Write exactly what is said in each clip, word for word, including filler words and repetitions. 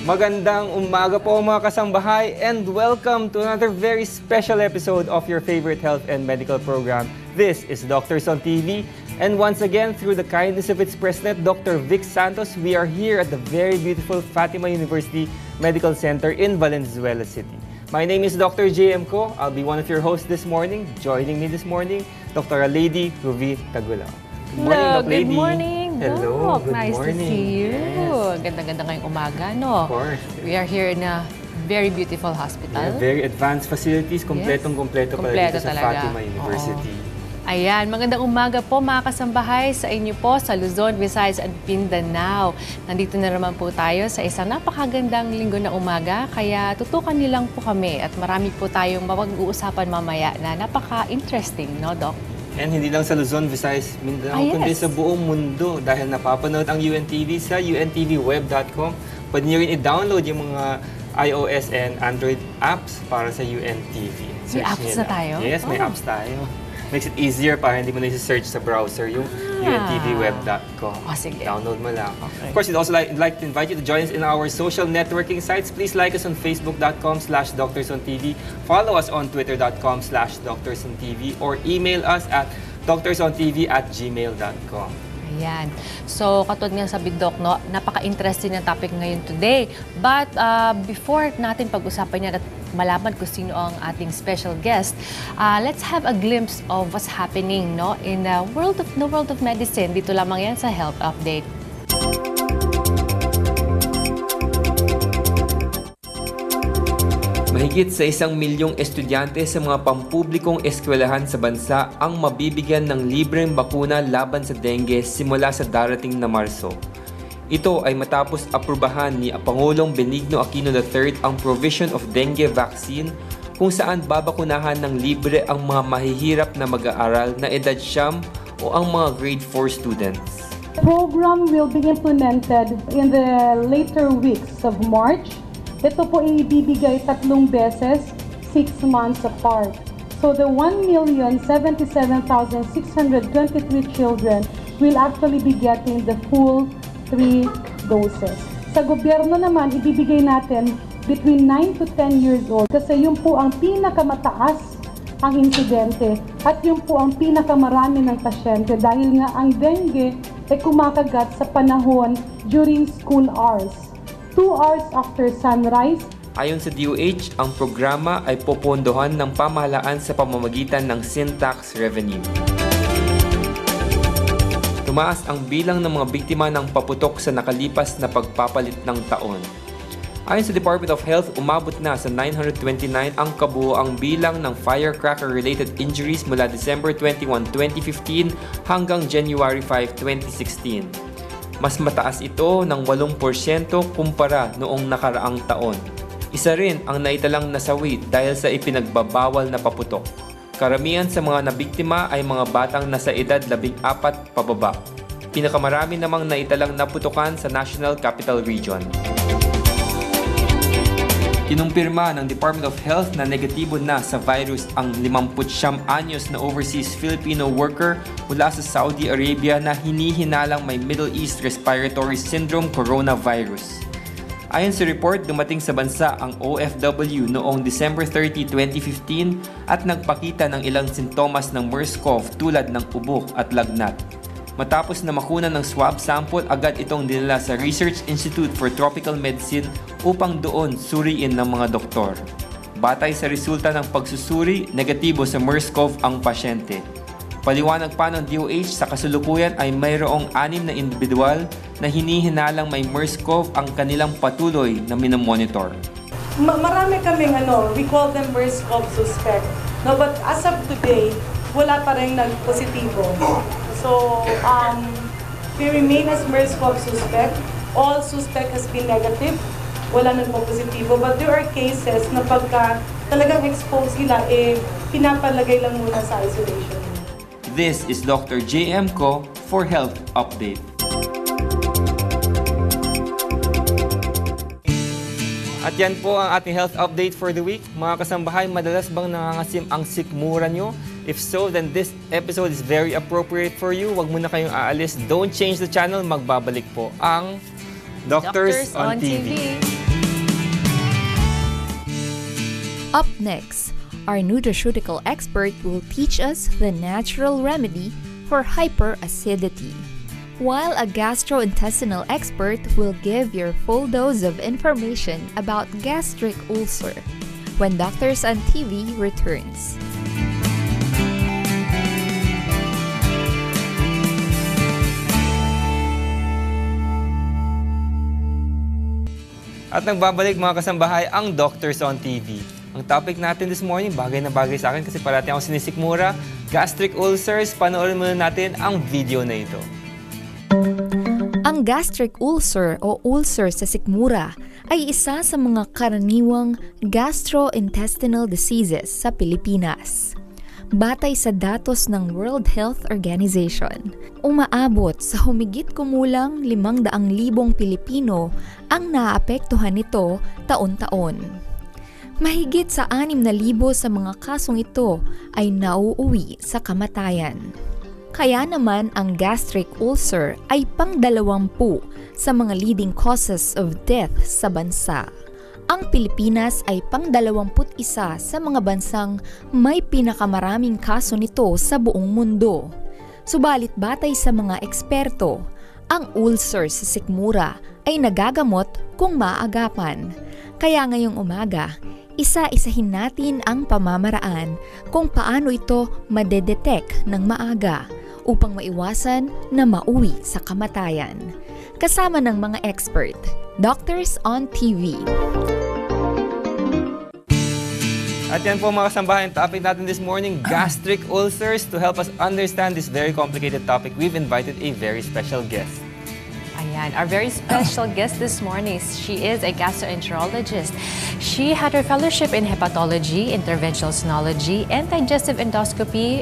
Magandang umaga po mga kasambahay and welcome to another very special episode of your favorite health and medical program. This is Doctors on T V, and once again, through the kindness of its president, Doctor Vic Santos, we are here at the very beautiful Fatima University Medical Center in Valenzuela City. My name is Doctor J M Co. I'll be one of your hosts this morning. Joining me this morning, Doctor Lady Ruby Tagulaw. Good morning, Doc Lady. Good morning. Hello, Doc. good Nice morning. to see you. Yes. Ganda-ganda ngayong umaga, no? Of course. We are here in a very beautiful hospital. Yeah, very advanced facilities. Kompletong-kompleto pala dito sa talaga. Fatima University. Oo. Ayan, magandang umaga po mga kasambahay sa inyo po sa Luzon, Visayas at Mindanao. Nandito na naman po tayo sa isang napakagandang linggo na umaga, kaya tutukan niyo lang po kami at marami po tayong mapag-uusapan mamaya na napaka-interesting, no, Doc? And hindi lang sa Luzon, Visayas, Mindanao, ah, yes. kundi sa buong mundo dahil napapanood ang U N T V sa u n t v web dot com. Pwede niyo rin i-download yung mga iOS and Android apps para sa U N T V. May apps na tayo? Yes, may oh. apps tayo. Makes it easier para hindi mo na i-search sa browser yung ah. u n t v web dot com. Oh, sige. Download mo lang. Okay. Of course, we'd also like, like to invite you to join us in our social networking sites. Please like us on facebook dot com slash doctors on t v, follow us on twitter dot com slash doctors on t v, or email us at doctors on t v at gmail dot com. Ayan. So, katulad nga sabi, Doc, no, napaka-interesting na topic ngayon today. But uh, before natin pag-usapan yan at malaman kung sino ang ating special guest, uh, let's have a glimpse of what's happening, no, in the world of, the world of medicine. Dito lamang yan sa Health Update. Mahigit sa isang milyong estudyante sa mga pampublikong eskwelahan sa bansa ang mabibigyan ng libreng bakuna laban sa dengue simula sa darating na Marso. Ito ay matapos aprubahan ni Pangulong Benigno Aquino the third ang provision of dengue vaccine kung saan babakunahan ng libre ang mga mahihirap na mag-aaral na edad siyam o ang mga grade four students. The program will be implemented in the later weeks of March. Ito po ibibigay tatlong beses, six months apart. So the one million seventy-seven thousand six hundred twenty-three children will actually be getting the full three doses. Sa gobyerno naman, ibibigay natin between nine to ten years old kasi yun po ang pinakamataas ang insidente at yun po ang pinakamarami ng pasyente dahil nga ang dengue ay kumakagat sa panahon during school hours. Two hours after sunrise. Ayon sa D O H, ang programa ay popondohan ng pamahalaan sa pamamagitan ng sin tax revenue. Tumaas ang bilang ng mga biktima ng paputok sa nakalipas na pagpapalit ng taon. Ayon sa Department of Health, umabot na sa nine hundred twenty-nine ang kabuoang bilang ng firecracker-related injuries mula December twenty-first, twenty fifteen hanggang January fifth, twenty sixteen. Mas mataas ito ng eight percent kumpara noong nakaraang taon. Isa rin ang naitalang nasawi dahil sa ipinagbabawal na paputok. Karamihan sa mga nabiktima ay mga batang nasa edad labing apat pababa. Pinakamarami namang naitalang naputukan sa National Capital Region. Kinumpirma ng Department of Health na negatibo na sa virus ang fifty-nine anyos na overseas Filipino worker mula sa Saudi Arabia na hinihinalang may Middle East Respiratory Syndrome coronavirus. Ayon sa report, dumating sa bansa ang O F W noong December thirtieth, twenty fifteen at nagpakita ng ilang sintomas ng MERS-CoV tulad ng ubo at lagnat. Matapos na makuna ng swab sample, agad itong dinala sa Research Institute for Tropical Medicine upang doon suriin ng mga doktor. Batay sa resulta ng pagsusuri, negatibo sa MERS-CoV ang pasyente. Paliwanag pa ng D O H, sa kasulukuyan ay mayroong anim na individual na hinihinalang may MERS-CoV ang kanilang patuloy na minomonitor. Ma marami kaming ano, we call them MERS-CoV suspect. No, but as of today, wala pa rin nag-positibo. So, um, we remain as MERS-CoV suspect. All suspect has been negative. Wala nang positibo. But there are cases na pagka talagang exposed sila, eh, pinapalagay lang muna sa isolation. This is Doctor J M Co for Health Update. At yan po ang ating health update for the week. Mga kasambahay, madalas bang nangangasim ang sikmura nyo? If so, then this episode is very appropriate for you. Huwag muna kayong aalis. Don't change the channel. Magbabalik po ang Doctors, Doctors on, on T V. T V. Up next, our nutraceutical expert will teach us the natural remedy for hyperacidity, while a gastrointestinal expert will give your full dose of information about gastric ulcer when Doctors on T V returns. At nagbabalik mga kasambahay ang Doctors on T V. Ang topic natin this morning, bagay na bagay sa akin kasi parati akong sinisikmura, gastric ulcers. Panoorin muna natin ang video na ito. Ang gastric ulcer o ulcer sa sikmura ay isa sa mga karaniwang gastrointestinal diseases sa Pilipinas. Batay sa datos ng World Health Organization, umaabot sa humigit kumulang limang daang libong Pilipino ang naapektuhan nito taon-taon. Mahigit sa anim na libo sa mga kasong ito ay nauuwi sa kamatayan. Kaya naman ang gastric ulcer ay pangdalawampu sa mga leading causes of death sa bansa. Ang Pilipinas ay pangdalawamput isa sa mga bansang may pinakamaraming kaso nito sa buong mundo. Subalit batay sa mga eksperto, ang ulcer sa sikmura ay nagagamot kung maagapan. Kaya ngayong umaga, isa-isahin natin ang pamamaraan kung paano ito madedetect ng maaga upang maiwasan na mauwi sa kamatayan. Kasama ng mga expert, Doctors on T V. At yan po mga kasambahay, ang topic natin this morning, gastric ulcers. To help us understand this very complicated topic, we've invited a very special guest. Ayan, our very special guest this morning, she is a gastroenterologist. She had her fellowship in hepatology, interventional cynology, and digestive endoscopy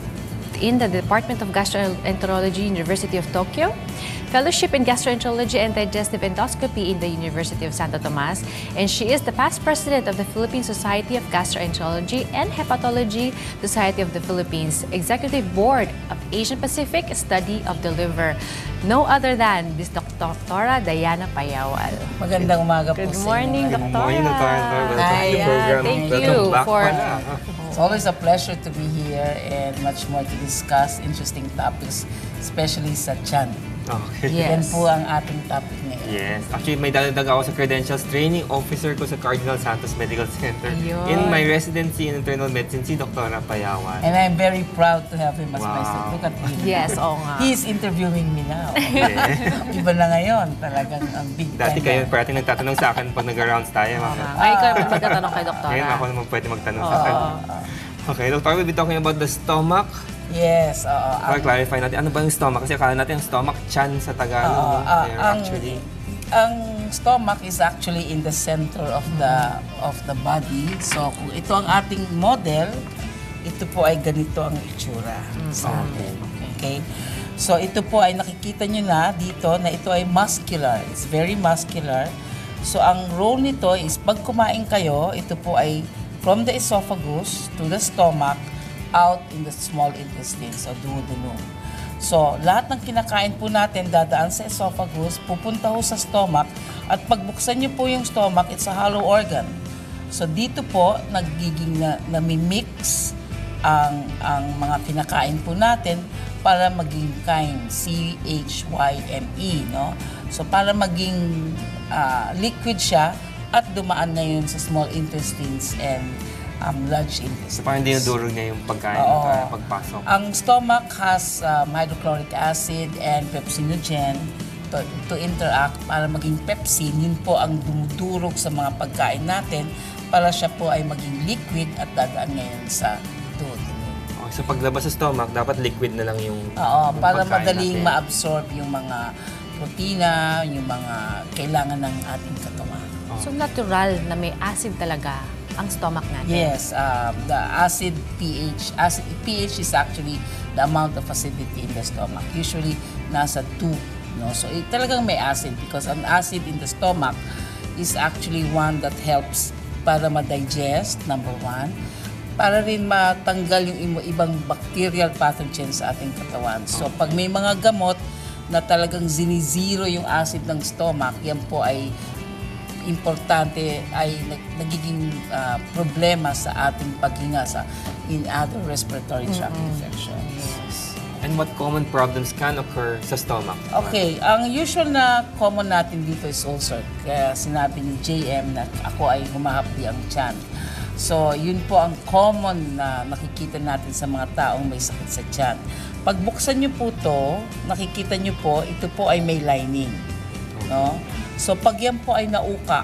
in the Department of Gastroenterology, University of Tokyo. Fellowship in Gastroenterology and Digestive Endoscopy in the University of Santo Tomas, and she is the past president of the Philippine Society of Gastroenterology and Hepatology Society of the Philippines, Executive Board of Asian Pacific Study of the Liver. No other than this Doctora Diana Payawal. Magandang umaga po Good sa morning, inyo. Good Doctora. morning, Doctor. Welcome to the Ayan, program. thank Welcome you back for- pala. It's always a pleasure to be here and much more to discuss interesting topics, especially sa tiyan. Okay. Yan Yes. po ang ating topic ngayon. Yes. Actually, may daladag ako sa credentials. Training officer ko sa Cardinal Santos Medical Center. Ayun. In my residency in internal medicine, si Doctora Payawan. And I'm very proud to have him as my Wow. student. Look at him. Yes, oo nga. He's interviewing me now. Yeah. Iba na ngayon, talagang ang big Dati time kayo, na. parating nagtatanong sa akin pag nag-rounds tayo. Ngayon ka naman magtatanong kay Doktora. Ngayon ako naman pwede magtanong sa akin. Okay, Doctor, we'll be talking about the stomach. Yes, oo. Para clarify natin, ano ba yung stomach? Kasi akala natin yung stomach, chan sa Tagalog. Oo, no? ah, Pero ang, actually, ang stomach is actually in the center of the of the body. So kung ito ang ating model, ito po ay ganito ang itsura sa atin. Okay? So ito po ay nakikita nyo na dito na ito ay muscular. It's very muscular. So ang role nito is pag kumain kayo, ito po ay from the esophagus to the stomach out in the small intestine, so duodenum. So, lahat ng kinakain po natin dadaan sa esophagus, pupunta ho sa stomach, at pagbuksan niyo po yung stomach, it's a hollow organ. So, dito po, nagiging na, nami-mix ang, ang mga kinakain po natin para maging chyme, C H Y M E, no? So, para maging ah, liquid siya at dumaan na yun sa small intestines and um, large intestines. so parang dinudurog niya yung pagkain Oo. para pagpasok. Ang stomach has um, hydrochloric acid and pepsinogen to, to interact para maging pepsin. Yun po ang dumudurog sa mga pagkain natin para siya po ay maging liquid at dadaan ngayon sa duodenum. Okay, so paglabas sa stomach, dapat liquid na lang yung Oo, yung para pagkain madaling natin. ma-absorb yung mga protina, yung mga kailangan ng ating katawan. So natural na may acid talaga ang stomach natin. Yes, um, the acid pH, acid, pH is actually the amount of acidity in the stomach. Usually, nasa two. No? So, it, talagang may acid because an acid in the stomach is actually one that helps para ma-digest, number one. Para rin matanggal yung ibang bacterial pathogens sa ating katawan. So, pag may mga gamot na talagang zinizero yung acid ng stomach, yan po ay importante ay nag, nagiging ah, problema sa ating paghinga sa in other respiratory tract infections. And what common problems can occur sa stomach? Okay, ang usual na common natin dito is ulcer. Kaya sinabi ni J M na ako ay humahapdi ang tiyan. So, yun po ang common na nakikita natin sa mga taong may sakit sa tiyan. Pag buksan nyo po to, nakikita nyo po, ito po ay may lining. No? So, pag yan po ay nauka,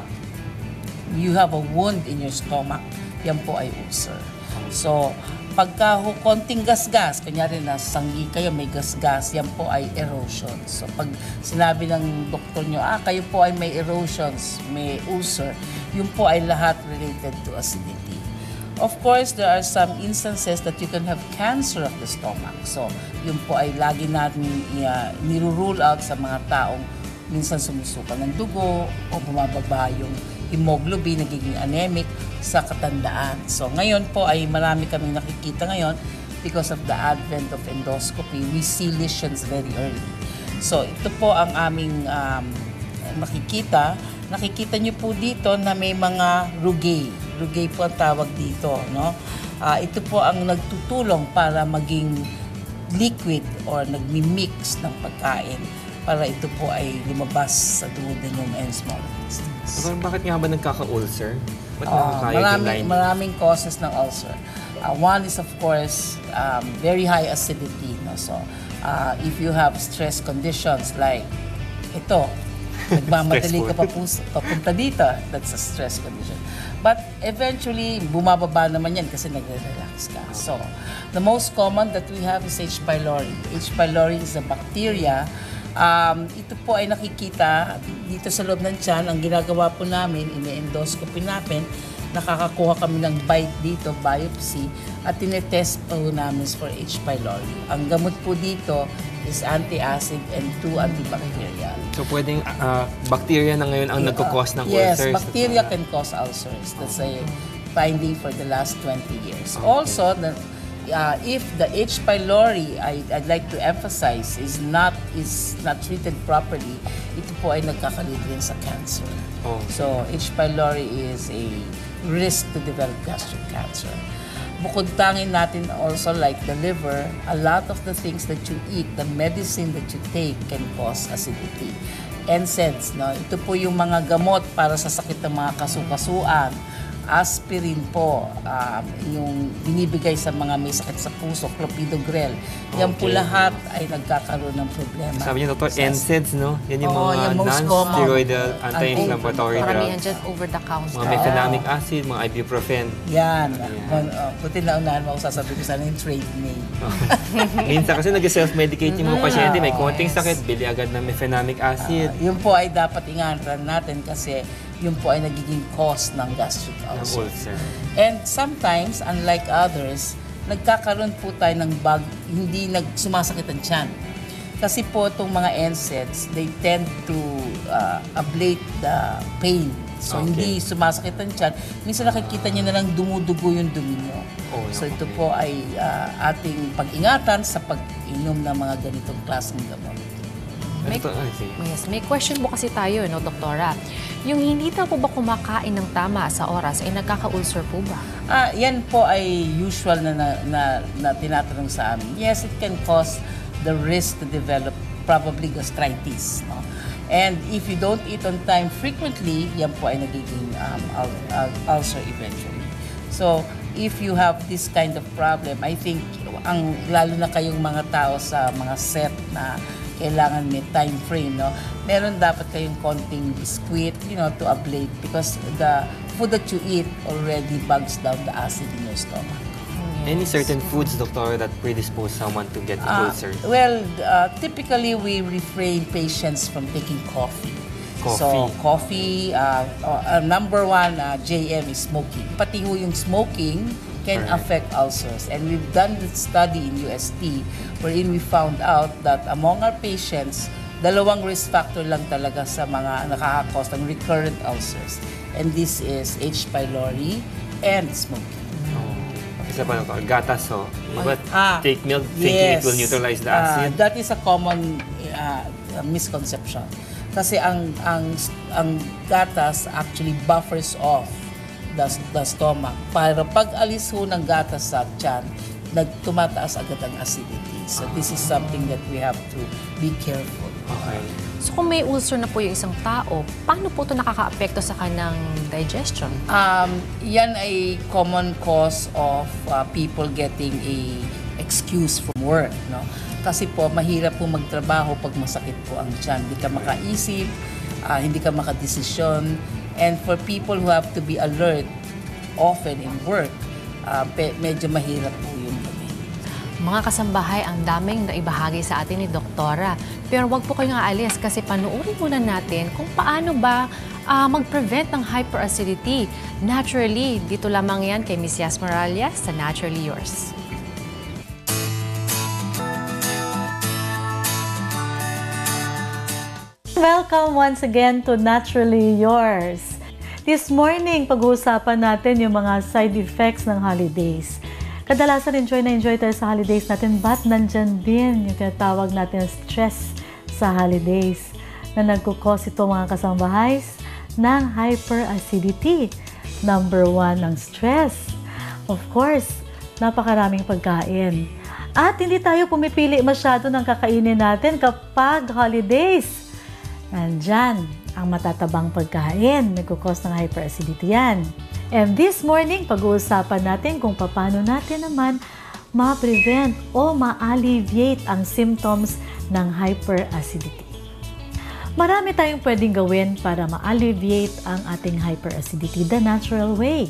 you have a wound in your stomach, yan po ay ulcer. So, pagka ho, konting gasgas, kunyari na sanggi kayo, may gasgas, yan po ay erosion. So, pag sinabi ng doktor nyo, ah, kayo po ay may erosions, may ulcer, yun po ay lahat related to acidity. Of course, there are some instances that you can have cancer of the stomach. So, yun po ay lagi natin uh, nirurule out sa mga taong minsan sumusuka ng dugo o bumababa yung hemoglobin, nagiging anemic sa katandaan. So, ngayon po ay marami kaming nakikita ngayon because of the advent of endoscopy. We see lesions very early. So, ito po ang aming um, nakikita. Nakikita niyo po dito na may mga rugae. Rugae po ang tawag dito, no? Uh, ito po ang nagtutulong para maging liquid or nagmi-mix ng pagkain para ito po ay lumabas sa duodenum and small intestines. So, bakit nga ba nagkaka-ulcer? Ba't Uh, nakakayod yung maraming, lining? maraming causes ng ulcer. Uh, one is of course um, very high acidity. No? So uh, if you have stress conditions like ito, nagmamadali ka papus- papunta dito, that's a stress condition. But eventually, bumababa naman yan kasi nagre-relax ka. So the most common that we have is H. pylori. H. pylori is a bacteria. Um, ito po ay nakikita dito sa loob ng tiyan. Ang ginagawa po namin, ine-endoscopy namin, nakakakuha kami ng bite dito, biopsy, at tinetest po namin for H. pylori. Ang gamot po dito is anti-acid and two antibacterial. So, pwedeng uh, bacteria na ngayon ang nagkakos ng Yes, ulcers? bacteria can cause ulcers. That's a finding for the last twenty years. Okay. Also, the Uh, if the H. pylori, I, I'd like to emphasize, is not is not treated properly, ito po ay nagkakalit rin sa cancer. Oh. So, H. pylori is a risk to develop gastric cancer. Bukod tangin natin also like the liver, a lot of the things that you eat, the medicine that you take can cause acidity. N SAIDs, no? Ito po yung mga gamot para sa sakit ng mga kasukasuan. Aspirin po, um, yung binibigay sa mga may sakit sa puso, clopidogrel. Yan po Okay. lahat ay nagkakaroon ng problema. Sabi niyo, Doctor, Sa- N SAIDs, no? Yan yung Oo, mga yung most common. non-steroidal anti-inflammatory Karamihan drugs. dyan over the counter. Mga mefenamic acid, mga ibuprofen. Yan. Yan. Uh, puti na unahan mo ako sasabihin ko sana yung trade name. Minsan kasi nag-self-medicate yung mga pasyente. May konting Yes. sakit, bili agad ng mefenamic acid. Uh, yun po ay dapat ingatan natin kasi yun po ay nagiging cause ng gastric ng ulcer. ulcer. And sometimes, unlike others, nagkakaroon po tayo ng bag, hindi nagsumasakit ang tiyan. Kasi po itong mga N SAIDs, they tend to uh, ablate the pain. So, Okay. hindi sumasakit ang tiyan. Minsan nakikita niyo na lang dumudugo yung dumi niyo. Oh, So, okay. ito po ay uh, ating pag-ingatan sa pag-inom ng mga ganitong klaseng gamot. May, Ito, ay, sige. yes, may question po kasi tayo, no, Doktora? Yung hindi na po ba kumakain ng tama sa oras ay nagkaka-ulcer po ba? Ah, yan po ay usual na, na, na, na tinatanong sa amin. Yes, it can cause the risk to develop probably gastritis. No? And if you don't eat on time frequently, yan po ay nagiging um, ul- ul- ulcer eventually. So, if you have this kind of problem, I think, ang lalo na kayong mga tao sa mga set na kailangan may time frame, no? Meron dapat kayong konting biscuit, you know, to ablate because the food that you eat already bogs down the acid in your stomach. Any certain foods, Doctor, that predispose someone to get Ah, ulcers? well, uh, typically we refrain patients from taking coffee. Coffee. So, coffee, uh, uh, number one, uh, J M is smoking. Pati ho yung smoking can Correct. affect ulcers. And we've done the study in U S T wherein we found out that among our patients, dalawang risk factor lang talaga sa mga nakakakos ng recurrent ulcers. And this is H. pylori and smoking. Isa pa, Doctor, gatas, so. Iba, Ah, take milk thinking it will neutralize the Ah, acid. that is a common uh, misconception. Kasi ang ang ang gatas actually buffers off the, the stomach. Para pag alis ho ng gatas sa tiyan, nagtumataas agad ang acidity. So this is something that we have to be careful. Okay. So kung may ulcer na po yung isang tao, paano po ito nakaka-apekto sa kanyang digestion? Um, yan ay common cause of uh, people getting a excuse from work, no? Kasi po, mahirap po magtrabaho pag masakit po ang tiyan. Hindi ka makaisip, uh, hindi ka makadesisyon. And for people who have to be alert often in work, uh, pe- medyo mahirap po yung gawin. Mga kasambahay, ang daming naibahagi sa atin ni Doktora. Pero wag po kayong aalis kasi panuorin muna natin kung paano ba uh, mag-prevent ng hyperacidity. Naturally, dito lamang yan kay Miss Yas Morales sa Naturally Yours. Welcome once again to Naturally Yours. This morning, pag-uusapan natin yung mga side effects ng holidays. Kadalasan enjoy na enjoy tayo sa holidays natin, but nandyan din yung tinatawag natin stress sa holidays na nagkukos ito mga kasambahay ng hyperacidity. Number one, ang stress. Of course, napakaraming pagkain. At hindi tayo pumipili masyado ng kakainin natin kapag holidays. Nandyan ang matatabang pagkain, nagkukos ng hyperacidity yan. And this morning, pag-uusapan natin kung paano natin naman ma-prevent o ma-alleviate ang symptoms ng hyperacidity. Marami tayong pwedeng gawin para ma-alleviate ang ating hyperacidity the natural way.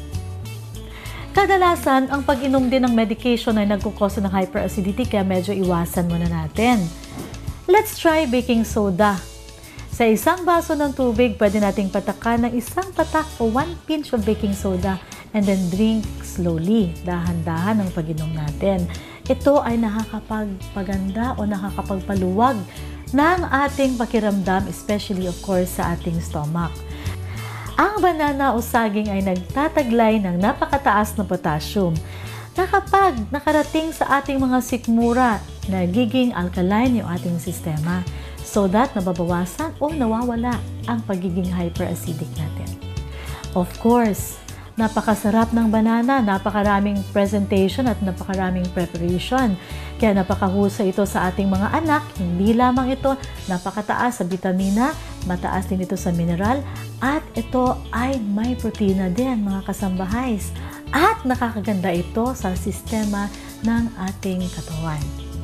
Kadalasan, ang pag-inom din ng medication ay nagkukos ng hyperacidity kaya medyo iwasan muna natin. Let's try baking soda. Sa isang baso ng tubig, pwede nating patakan ng isang patak o one pinch of baking soda and then drink slowly, dahan-dahan ang pag-inom natin. Ito ay nakakapagpaganda o nakakapagpaluwag ng ating pakiramdam, especially of course sa ating stomach. Ang banana o saging ay nagtataglay ng napakataas na potassium na kapag nakarating sa ating mga sikmura, nagiging alkaline yung ating sistema. So that nababawasan o nawawala ang pagiging hyperacidic natin. Of course, napakasarap ng banana, napakaraming presentation at napakaraming preparation. Kaya napakahusay ito sa ating mga anak. Hindi lamang ito napakataas sa vitamina, mataas din ito sa mineral, at ito ay may protina din mga kasambahay. At nakakaganda ito sa sistema ng ating katawan.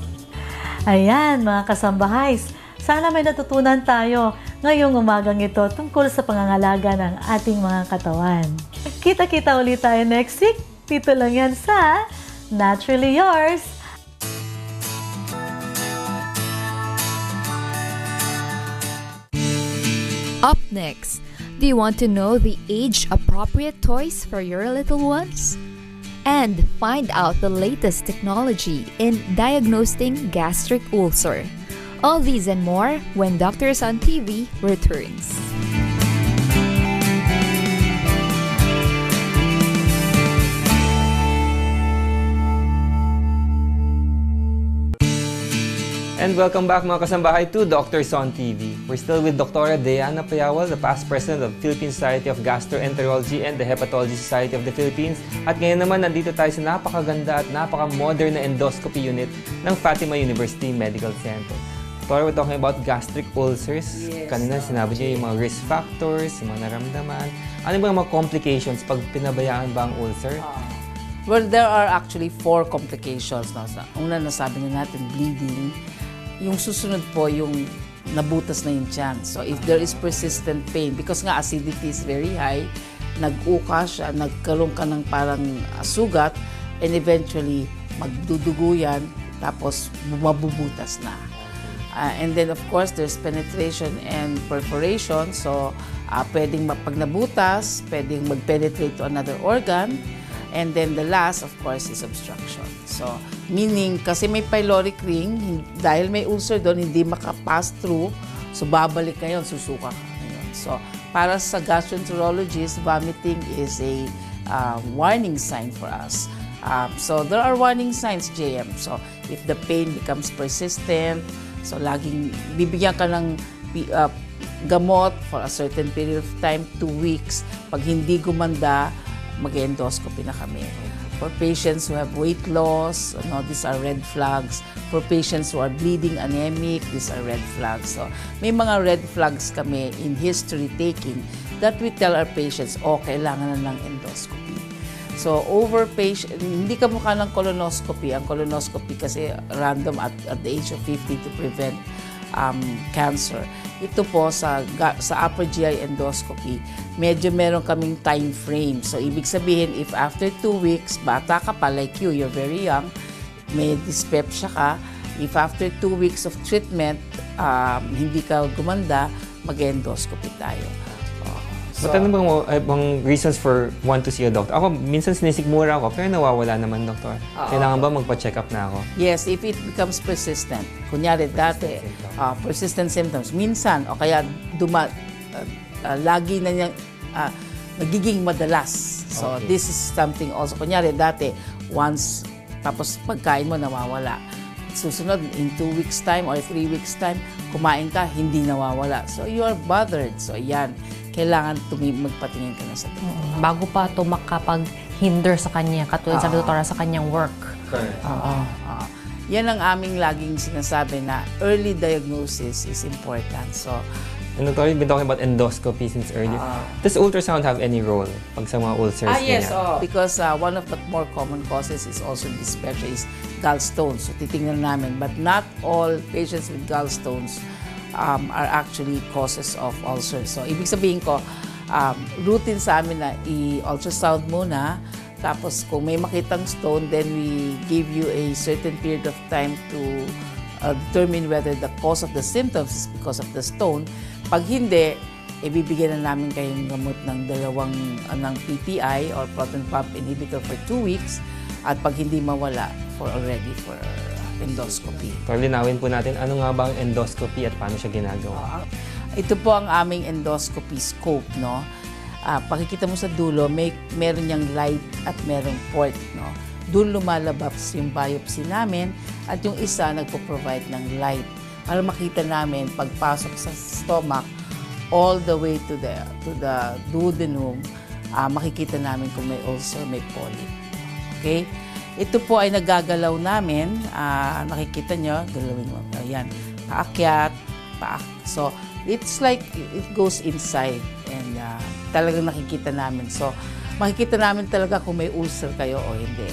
Ayan mga kasambahay, sana may natutunan tayo ngayong umagang ito tungkol sa pangangalaga ng ating mga katawan. Kita-kita ulit tayo next week. Dito lang yan sa Naturally Yours. Up next, do you want to know the age-appropriate toys for your little ones? And find out the latest technology in diagnosing gastric ulcer. All these and more when Doctors on T V returns. And welcome back mga kasambahay to Doctors on T V. We're still with Doctora Diana Payawal, the past president of Philippine Society of Gastroenterology and the Hepatology Society of the Philippines. At ngayon naman, nandito tayo sa napakaganda at napaka-modern na endoscopy unit ng Fatima University Medical Center. Doctora, we're talking about gastric ulcers. Yes. Kanina sinabi niyo yung mga risk factors, yung mga naramdaman. Ano ba yung mga complications pag pinabayaan ba ang ulcer? Well, there are actually four complications. No? Una, nasabi na natin, bleeding. Yung susunod po, yung nabutas na yung tiyan. So, if there is persistent pain, because nga acidity is very high, nag-uka siya, nagkaroon ka ng parang sugat, and eventually, magdudugo yan, tapos mabubutas na. Uh, and then, of course, there's penetration and perforation. So, uh, pwedeng pag nabutas, pwedeng mag-penetrate to another organ. And then the last, of course, is obstruction. So, meaning, kasi may pyloric ring, dahil may ulcer doon, hindi makapass through, so babalik kayo, susuka ka ngayon. So, para sa gastroenterologist, vomiting is a uh, warning sign for us. Um, so, there are warning signs, J M. So, if the pain becomes persistent, so laging bibigyan ka ng uh, gamot for a certain period of time, two weeks. Pag hindi gumanda, mag-endoscopy na kami. For patients who have weight loss, no, these are red flags. For patients who are bleeding anemic, these are red flags. So, may mga red flags kami in history taking that we tell our patients, oh, kailangan na ng endoscopy. So, over patient, hindi ka mukha ng colonoscopy. Ang colonoscopy kasi random at, at the age of fifty to prevent um, cancer. Ito po sa, sa upper G I endoscopy, medyo meron kaming time frame. So, ibig sabihin, if after two weeks, bata ka pa, like you, you're very young, may dyspepsia ka, if after two weeks of treatment, um, hindi ka gumanda, mag-endoscopy tayo. So, But ano bang, uh, bang reasons for want to see a doctor? Ako, minsan sinisigmura ako, pero nawawala naman, doktor. Uh, Kailangan ba magpa-check up na ako? Yes, if it becomes persistent. Kunyari, dati, uh, persistent symptoms. Minsan, o kaya duma, uh, uh, lagi na niyang, uh, nagiging madalas. So, Okay. this is something also. Kunyari, dati, once, tapos pagkain mo, nawawala. Susunod, in two weeks time or three weeks time, kumain ka, hindi nawawala. So, you are bothered. So, yan. Kailangan tumi magpatingin ka na sa doktor. Bago pa ito makapag-hinder sa kanya, katulad sa doktora sa kanyang work. Correct. Oo. Oo. Yan ang aming laging sinasabi na early diagnosis is important. So, And doctor, you've been talking about endoscopy since earlier. Does ultrasound have any role pag sa mga ulcers? ah, yes, ganyan? oh. Because uh, one of the more common causes is also dyspepsia, is gallstones. So, titingnan namin. But not all patients with gallstones um, are actually causes of ulcers. So, ibig sabihin ko, um, routine sa amin na i-ultrasound muna. Tapos, kung may makitang stone, then we give you a certain period of time to uh, determine whether the cause of the symptoms is because of the stone. Pag hindi, ibibigyan na namin kayong gamot ng dalawang uh, ng P P I or proton pump inhibitor for two weeks. At pag hindi mawala, for already for endoscopy. Doctor, linawin po natin ano nga ba ang endoscopy at paano siya ginagawa? Ito po ang aming endoscopy scope, no? Uh, pakikita mo sa dulo, may meron niyang light at merong port, no? Doon lumalabas yung biopsy namin at yung isa nagpo-provide ng light para makita namin pagpasok sa stomach all the way to the to the duodenum, uh, makikita namin kung may ulcer, may polyp. Okay? Ito po ay nagagalaw namin. Uh, nakikita nyo, galawin mo. Ayan. Paakyat, paak. So, it's like it goes inside and uh, talagang nakikita namin. So, makikita namin talaga kung may ulcer kayo o hindi.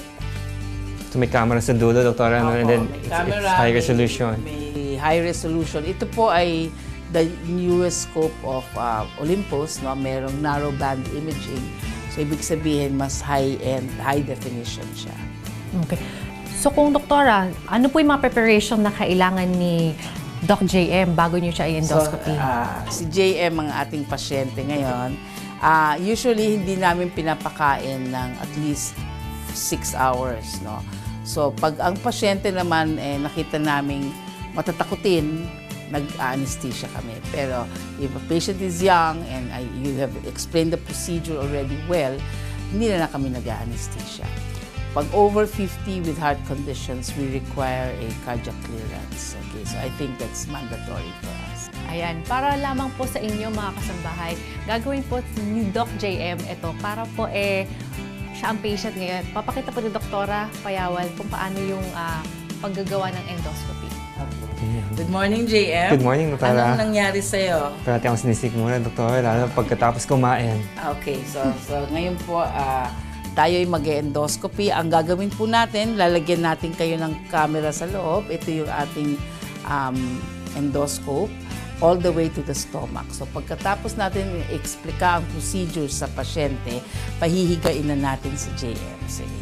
So may camera sa dulo, doktor, ano, and then may it's, camera, it's high may- resolution. May high resolution. Ito po ay the newest scope of uh, Olympus, no? Merong narrow band imaging. So, ibig sabihin, mas high-end, high definition siya. Okay. So kung doktora, ano po yung mga preparation na kailangan ni Doc J M bago niyo siya i-endoscopy? So, ah, si J M ang ating pasyente ngayon. Ah, usually, hindi namin pinapakain ng at least six hours. No? So, pag ang pasyente naman eh, nakita naming matatakutin, nag-anesthesia kami. Pero if a patient is young and I, you have explained the procedure already well, hindi na na kami nag-anesthesia. Pag over fifty with heart conditions, we require a cardiac clearance. Okay, so I think that's mandatory for us. Ayan, para lamang po sa inyo mga kasambahay, gagawin po ni Doc J M ito para po eh siya ang patient ngayon. Papakita po ni Doktora Payawal kung paano yung ah, paggagawa ng endoscopy. Good morning, J M. Good morning, doktora. Anong nangyari sa'yo? Parati akong sinisigmura, doktor, lalo pagkatapos kumain. Okay, so so ngayon po ah, tayo ay mag-endoscopy. Ang gagawin po natin, lalagyan natin kayo ng camera sa loob. Ito yung ating um, endoscope all the way to the stomach. So pagkatapos natin i-explika ang procedure sa pasyente, pahihigain na natin si J M. Sige.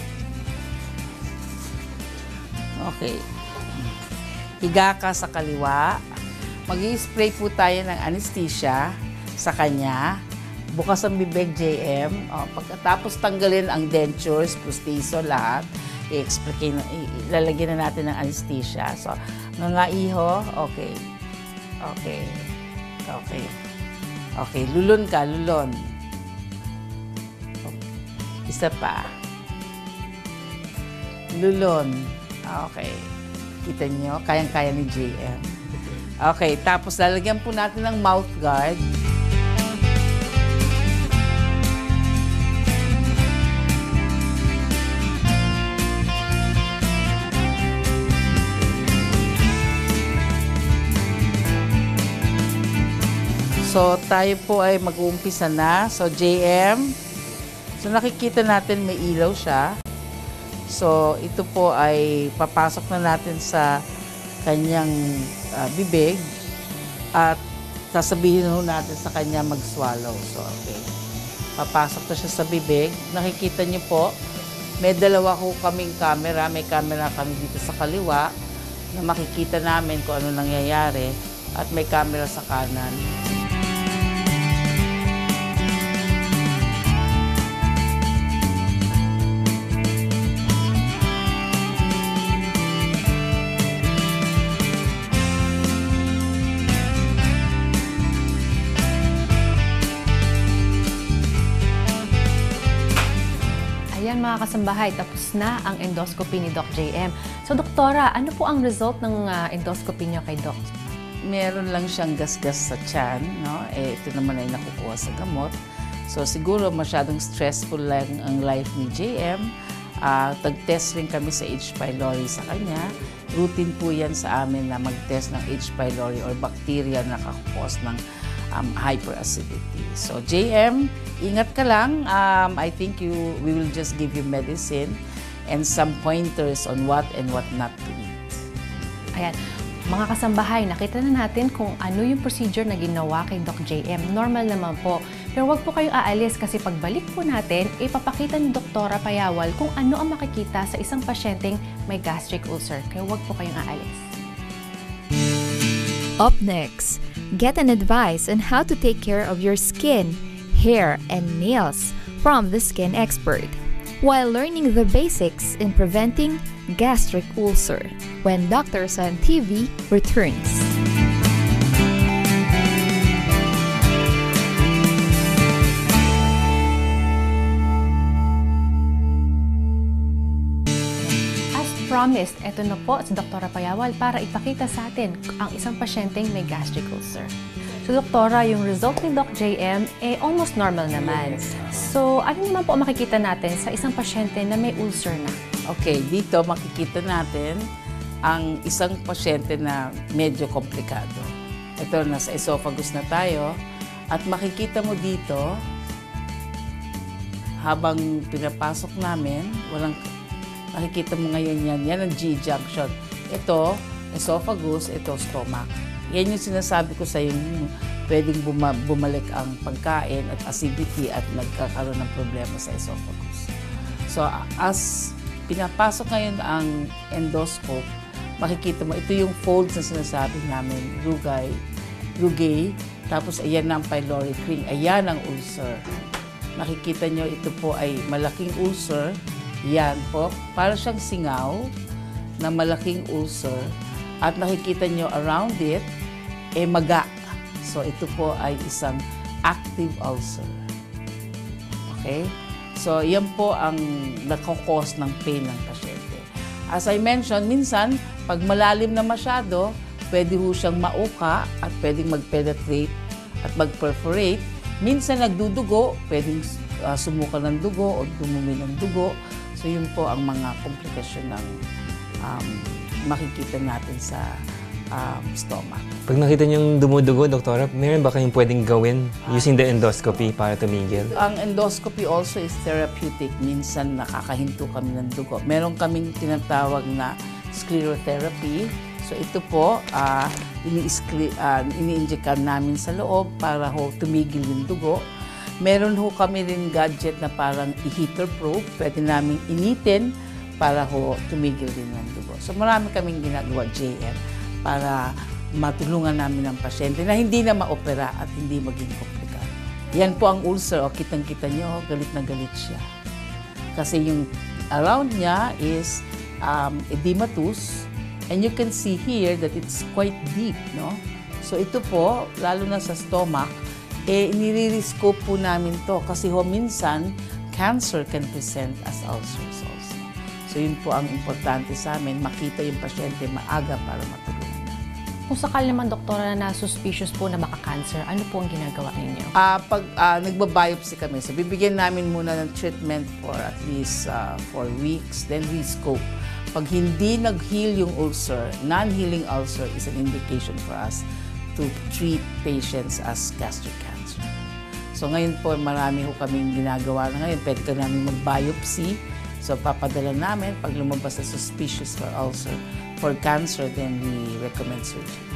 Okay. Higa ka sa kaliwa. Mag-i-spray po tayo ng anesthesia sa kanya. Bukas ang bibig, J M. O, pagkatapos tanggalin ang dentures, prostheso, lahat, i-explain, ilalagyan na natin ng anesthesia. So, ngangaiho, okay. Okay. Okay. Okay, lulon ka, lulon. Okay. Isa pa. Lulon. Okay. Kita nyo, kayang-kaya ni J M. Okay, tapos lalagyan po natin ng mouth guard. So, tayo po ay mag-uumpisa na. So, J M. So, nakikita natin may ilaw siya. So, ito po ay papasok na natin sa kanyang uh, bibig at sasabihin ho natin sa kanya mag-swallow. So, okay. Papasok na siya sa bibig. Nakikita niyo po, may dalawa ho kaming camera. May camera kami dito sa kaliwa na makikita namin kung ano nangyayari at may camera sa kanan. Ayan mga kasambahay, tapos na ang endoscopy ni Doc J M. So doktora, ano po ang result ng uh, endoscopy niyo kay Doc? Meron lang siyang gasgas sa tiyan, no? Eh, ito naman ay nakukuha sa gamot. So siguro masyadong stressful lang ang life ni J M. Uh, Tag-test rin kami sa H. pylori sa kanya. Routine po yan sa amin na mag-test ng H. pylori or bacteria na nakakos ng um, hyperacidity. So J M, ingat ka lang. Um, I think you we will just give you medicine and some pointers on what and what not to eat. Ayan. Mga kasambahay, nakita na natin kung ano yung procedure na ginawa kay Doc J M. Normal naman po. Pero wag po kayong aalis kasi pagbalik po natin, ipapakita ni Doktora Payawal kung ano ang makikita sa isang pasyenteng may gastric ulcer. Kaya wag po kayong aalis. Up next, get an advice on how to take care of your skin, hair, and nails from the skin expert, while learning the basics in preventing gastric ulcer when Doctor Sun T V returns. As promised, eto na po si Doktora Payawal para ipakita sa atin ang isang pasyenteng may gastric ulcer. So, Doktora, yung result ni Doc J M, eh, almost normal naman. So, ano naman po ang makikita natin sa isang pasyente na may ulcer na? Okay, dito makikita natin ang isang pasyente na medyo komplikado. Ito, nasa esophagus na tayo. At makikita mo dito, habang pinapasok namin, walang, makikita mo ngayon yan, yan ang G-junction. Ito, esophagus, ito, stomach. Yan yung sinasabi ko sa iyo, pwedeng buma bumalik ang pagkain at acidity at nagkakaroon ng problema sa esophagus. So, as pinapasok ngayon ang endoscope, makikita mo, ito yung folds na sinasabi namin, rugay, rugay, tapos ayan ang pyloric ring, ayan ang ulcer. Makikita nyo, ito po ay malaking ulcer, yan po, para siyang singaw na malaking ulcer, at nakikita nyo around it, eh maga. So, ito po ay isang active ulcer. Okay? So, yan po ang nakakos ng pain ng pasyente. As I mentioned, minsan, pag malalim na masyado, pwede ho siyang mauka at pwedeng mag-penetrate at mag-perforate. Minsan nagdudugo, pwedeng uh, sumuka ng dugo o dumumi ng dugo. So, yun po ang mga komplikasyon ng um, makikita natin sa um, stomach. Pag nakita niyong dumudugo, Doktora, meron ba kayong pwedeng gawin using the endoscopy para tumigil? Ang endoscopy also is therapeutic. Minsan nakakahinto kami ng dugo. Meron kaming tinatawag na sclerotherapy. So ito po, uh, ini-injectan uh, namin sa loob para ho tumigil yung dugo. Meron ho kami rin gadget na parang heater probe. Pwede namin initin para ho tumigil din ng dugo. So marami kaming ginagawa, J M, para matulungan namin ang pasyente na hindi na maopera at hindi maging komplikado. Yan po ang ulcer. O, kitang-kita nyo, galit na galit siya. Kasi yung around niya is um, edematous, and you can see here that it's quite deep, no? So ito po, lalo na sa stomach, eh, nire-scope po namin to kasi ho minsan, cancer can present as ulcers also. So yun po ang importante sa amin, makita yung pasyente maaga para matulungan. Kung sakali naman, doktora, na suspicious po na maka-cancer, ano po ang ginagawa ninyo? Ah, pag ah, nagbabiopsy kami, so bibigyan namin muna ng treatment for at least uh, four weeks, then we scope. Pag hindi nag-heal yung ulcer, non-healing ulcer is an indication for us to treat patients as gastric cancer. So ngayon po, marami ho kaming ginagawa na ngayon. Pwede ka namin mag-biopsy. So papadala namin, pag lumabas na suspicious for ulcer, for cancer, then we recommend surgery.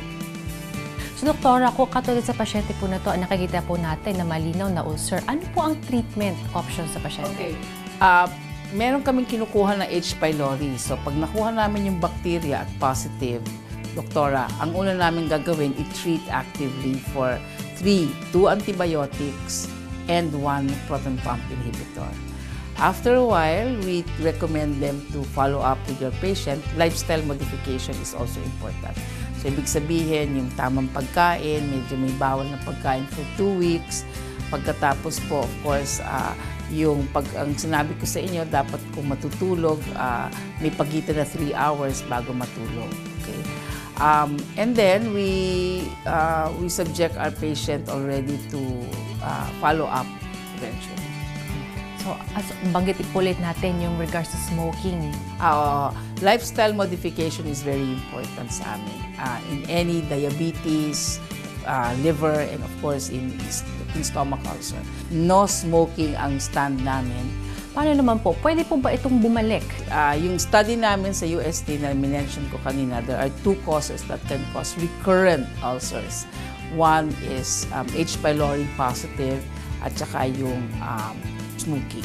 So, doktora, kung katulad sa pasyente po na to, nakikita po natin na malinaw na ulcer, ano po ang treatment option sa pasyente? Okay. Uh, meron kaming kinukuha ng H. pylori. So, pag nakuha namin yung bacteria at positive, doktora, ang una namin gagawin, i-treat actively for three, two antibiotics and one proton pump inhibitor. After a while, we recommend them to follow up with your patient. Lifestyle modification is also important. So, ibig sabihin, yung tamang pagkain, medyo may bawal na pagkain for two weeks. Pagkatapos po, of course, uh, yung pag, ang sinabi ko sa inyo, dapat kung matutulog, uh, may pagitan na three hours bago matulog. Okay? Um, and then, we, uh, we subject our patient already to uh, follow up eventually. So, as banggit ipulit natin yung regards to smoking. Uh, lifestyle modification is very important sa amin. Uh, in any diabetes, uh, liver, and of course in, in stomach ulcer. No smoking ang stand namin. Paano naman po? Pwede po ba itong bumalik? Uh, yung study namin sa U S T na minention ko kanina, there are two causes that can cause recurrent ulcers. One is um, H. pylori positive at saka yung um, smoking.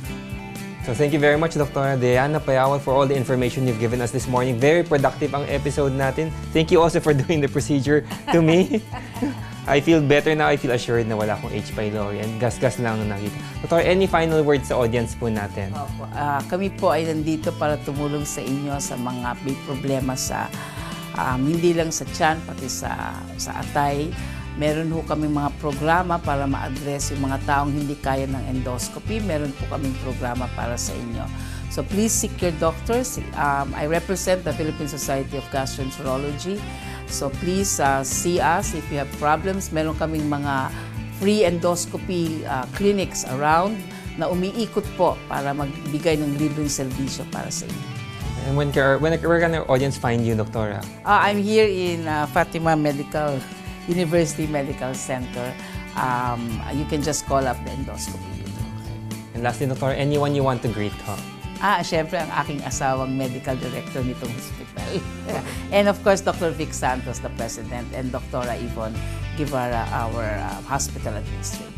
So thank you very much, Doctor Diana Payawal, for all the information you've given us this morning. Very productive ang episode natin. Thank you also for doing the procedure to me. I feel better now. I feel assured na wala akong H. pylori and gas-gas lang ang nakita. Doctor, any final words sa audience po natin? Opo. Uh, kami po ay nandito para tumulong sa inyo sa mga may problema sa um, hindi lang sa tiyan, pati sa, sa atay. Meron ho kaming mga programa para ma-address yung mga taong hindi kaya ng endoscopy. Meron po kaming programa para sa inyo. So please seek your doctors. Um, I represent the Philippine Society of Gastroenterology. So please uh, see us if you have problems. Meron kaming mga free endoscopy uh, clinics around na umiikot po para magbigay ng libreng serbisyo para sa inyo. And when, when, where can our audience find you, Doctora? Uh, I'm here in uh, Fatima Medical University Medical Center. Um, you can just call up the endoscopy. And lastly, Doctor, anyone you want to greet, huh? Ah, syempre ang aking asawang medical director nitong hospital. And of course, Doctor Vic Santos, the president, and Doctora Yvonne Guevara, our uh, hospital administrator.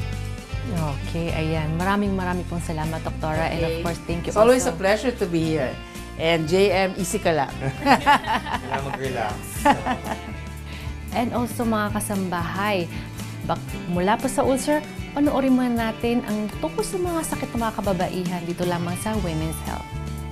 Okay, ayan. Maraming maraming pong salamat, Doktora. Okay. And of course, thank you It's always also. a pleasure to be here. And J M, easy ka lang. Kailangan mag-relax. And also mga kasambahay, bak mula po sa ulcer, panoorin muna natin ang tungkol sa mga sakit ng mga kababaihan dito lamang sa Women's Health.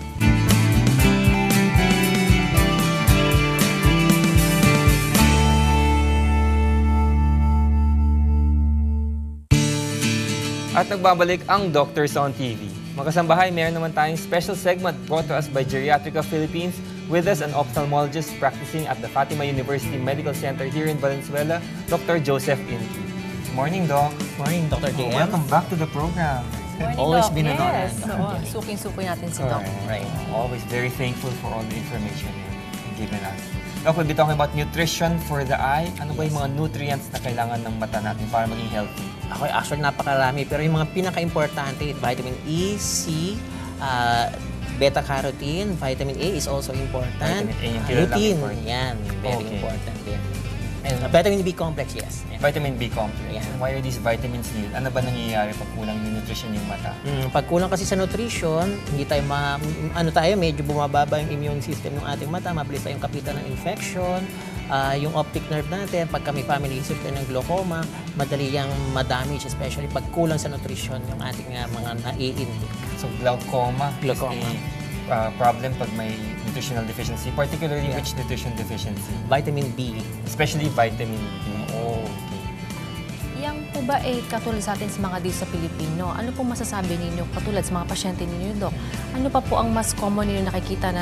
At nagbabalik ang Doctors on T V. Mga kasambahay, meron naman tayong special segment brought to us by Geriatrica Philippines. With us, an ophthalmologist practicing at the Fatima University Medical Center here in Valenzuela, Doctor Joseph Inti. Good morning, Doc. Morning, Doctor J M. Oh, welcome back to the program. Morning, Always Doc. been an honor. Yes. Oo, suking-sukoy natin si Doc. Right. Always very thankful for all the information you've given us. Doc, we'll be talking about nutrition for the eye. Ano ba yung mga nutrients na kailangan ng mata natin para maging healthy? Ako, actually, napakarami. Pero yung mga pinaka-importante, vitamin E, C, uh, beta-carotene, vitamin A is also important. Vitamin A yung kilalang Lutein, important. yan. Very Okay. important din. And uh, vitamin B complex, yes. Yan. Vitamin B complex. Yeah. Why are these vitamins needed? Ano ba nangyayari pag kulang yung nutrition yung mata? Mm, pag kulang kasi sa nutrition, hindi tayo ma... Ano tayo, medyo bumababa yung immune system ng ating mata, mabilis tayong kapitan ng infection, uh, yung optic nerve natin, pagka may family history ng glaucoma, madali yung madamage, especially pag kulang sa nutrition yung ating uh, mga na-i-intake. So, glaucoma, Glaucoma. is a uh, problem pag may nutritional deficiency, particularly Yeah. which nutrition deficiency? Vitamin B. Especially vitamin B. Oh, okay. Yang po ba eh katulad sa atin sa mga dito sa Pilipino? Ano po masasabi ninyo katulad sa mga pasyente ninyo, Doc? Ano pa po ang mas common ninyo nakikita na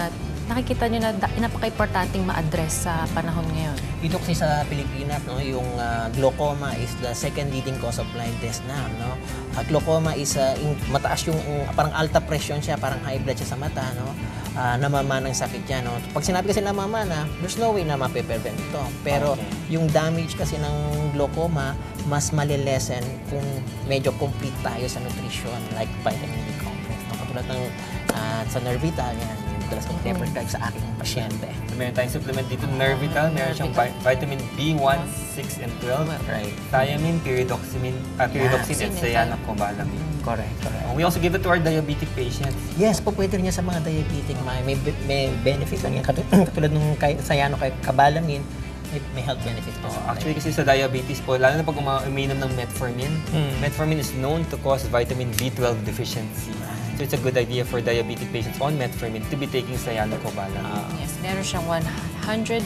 nakikita nyo na da- napaka-importanting ma-address sa panahon ngayon? Dito kasi sa Pilipinas, no, yung uh, glaucoma is the second leading cause of blindness na, no. Uh, glaucoma is uh, in, mataas yung uh, parang alta pressure siya, parang high blood siya sa mata, no. Uh, namamanang sakit yan, no. Pag sinabi kasi namamana, there's no way na mape-prevent ito. Pero okay. yung damage kasi ng glaucoma, mas malilesen kung medyo complete tayo sa nutrition, like vitamin D complex, no. Katulad ng uh, sa Nervital, yan, dalas kong prescribe sa aking pasyente. Meron tayong supplement dito, Nervital. Meron siyang vi- vitamin B one, six, and twelve. Right. Thiamine, pyridoxine, uh, pyridoxine, and cyanocobalamin. Correct, correct. We also give it to our diabetic patients. Yes, po pwede rin yan sa mga diabetic. May, may, may benefits lang yan. Katulad, katulad nung kay, cyanocobalamin, may, may health benefits po. Oh, actually, kasi sa diabetes po, lalo na pag umiinom ng metformin, Mm. metformin is known to cause vitamin B twelve deficiency. So it's a good idea for diabetic patients on metformin to be taking cyanocobalamin. Ah. Yes, meron siyang one hundred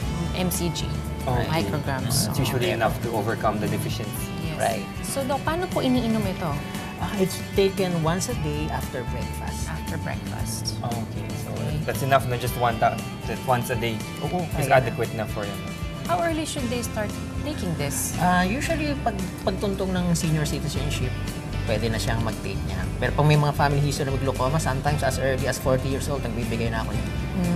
mcg, Okay. micrograms. It's usually enough to overcome the deficiency. Yes. Right. So, Doc, paano po iniinom ito Ah, it's taken once a day after breakfast. after breakfast? Okay, so Okay. that's enough na just one ta- that once a day Oo, is kaya na. adequate na for them. How early should they start taking this? Ah, usually, pag pagtuntong ng senior citizenship, pwede na siyang mag-take niya. Pero pag may mga family history na may glaucoma, sometimes as early as forty years old, nagbibigay na ako niya.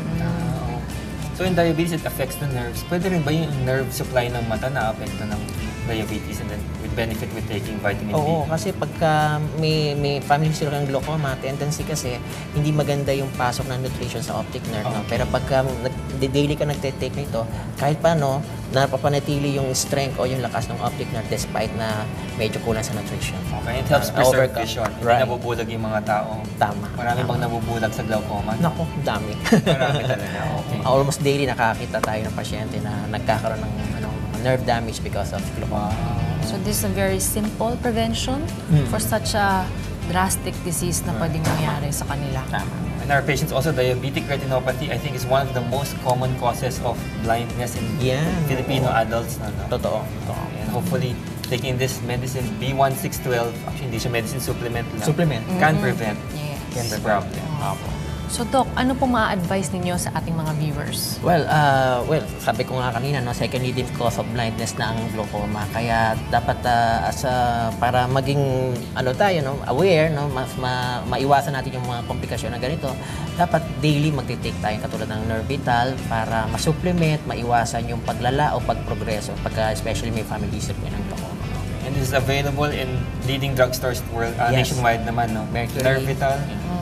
Ah, so in diabetes, it affects the nerves. Pwede rin ba yung nerve supply ng mata na apekto ng diabetes and then with benefit with taking vitamin Oo, D? kasi pagka may, may family history ng glaucoma, tendency kasi hindi maganda yung pasok ng nutrition sa optic nerve. No? Pero pagka nag- daily ka nagte-take nito, kahit paano, napapanatili yung strength o yung lakas ng optic nerve despite na medyo kulang sa nutrition. Okay, it helps Uh, preserve overcome. vision. Hindi Right. nabubulag yung mga tao. Tama. Marami Tama. bang nabubulag sa glaucoma? Naku, dami. Marami talaga, okay. Almost daily nakakita tayo ng pasyente na nagkakaroon ng ano, nerve damage because of glaucoma. So, this is a very simple prevention for such a drastic disease na pwedeng mangyari sa kanila. Tama. And our patients also, diabetic retinopathy, I think is one of the most common causes of blindness in Yeah. Filipino adults. No, no? Totoo. Totoo. And hopefully, taking this medicine, B one six twelve, actually hindi siya medicine, supplement lang. Supplement. Can prevent Yes. the problem. So, Doc, ano po ma-advise ninyo sa ating mga viewers? Well, uh, well, sabi ko nga kanina, no, second leading cause of blindness na ang glaucoma. Kaya dapat uh, as a, para maging ano tayo, no, aware, no, mas ma, maiwasan natin yung mga komplikasyon na ganito, dapat daily magte-take tayo katulad ng Nervital para ma-supplement, maiwasan yung paglala o pagprogreso, pagka especially may family history ng glaucoma. And this is available in leading drugstores world, uh, Yes. nationwide naman, no? Mercury. Nervital.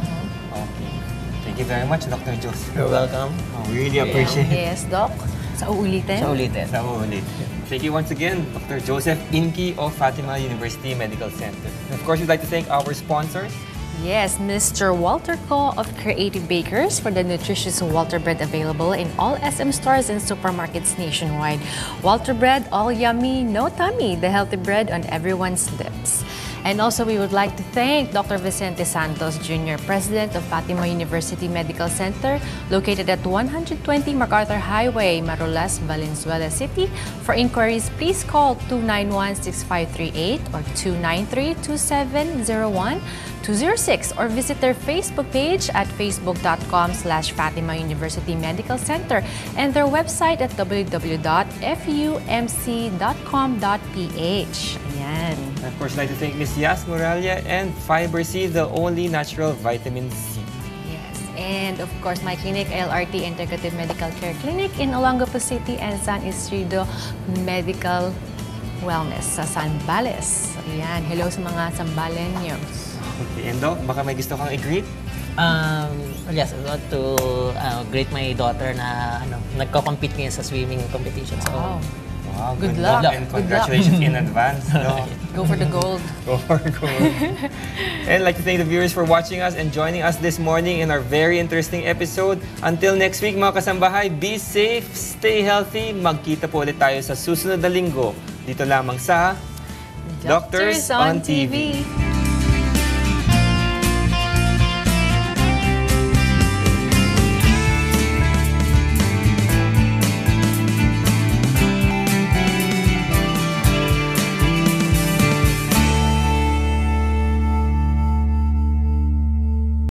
Okay. Thank you very much, Doctor Joseph. You're welcome. Oh, we really appreciate it. Yes, Doc. Sa uulitin? Sa ulitin. Sa ulit. Thank you once again, Doctor Joseph Inki of Fatima University Medical Center. And of course, we'd like to thank our sponsors. Yes, Mister Walter Co. of Creative Bakers for the nutritious Walter Bread available in all S M stores and supermarkets nationwide. Walter Bread, all yummy, no tummy, the healthy bread on everyone's lips. And also, we would like to thank Doctor Vicente Santos, Junior President of Fatima University Medical Center, located at one twenty MacArthur Highway, Marulas, Valenzuela City. For inquiries, please call two nine one, six five three eight or two nine three, two seven zero one, two zero six or visit their Facebook page at facebook.com slash Fatima University Medical Center and their website at w w w dot f u m c dot com dot p h. Ayan. And of course, I'd like to thank Miz Yas Moralia and Fiber C, the only natural vitamin C. Yes. And of course, my clinic, L R T Integrative Medical Care Clinic in Olongapo City and San Isidro Medical Wellness sa Zambales. Ayan. Hello sa mga Zambaleños. Okay, and Doc, baka may gusto kang i-greet? Um, yes, I want to uh, greet my daughter na ano, nagko-compete ngayon sa swimming competition. So, Wow. Wow, Good good, luck. luck. And Good congratulations in advance. No? Go for the gold. Go for gold. And I'd like to thank the viewers for watching us and joining us this morning in our very interesting episode. Until next week, mga kasambahay, be safe, stay healthy. Magkita po ulit tayo sa susunod na linggo. Dito lamang sa Doctors on T V.